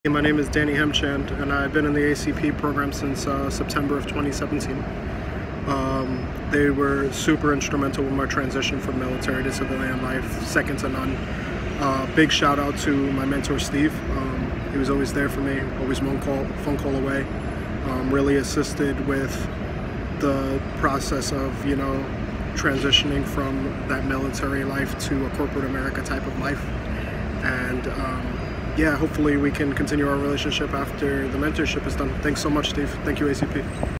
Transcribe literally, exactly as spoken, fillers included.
My name is Danny Hemchand, and I've been in the A C P program since uh, September of twenty seventeen. Um, they were super instrumental with my transition from military to civilian life, second to none. Uh, big shout out to my mentor Steve. Um, he was always there for me, always one call, phone call away. Um, really assisted with the process of, you know, transitioning from that military life to a corporate America type of life. And um, yeah, hopefully we can continue our relationship after the mentorship is done. Thanks so much, Steve. Thank you, A C P.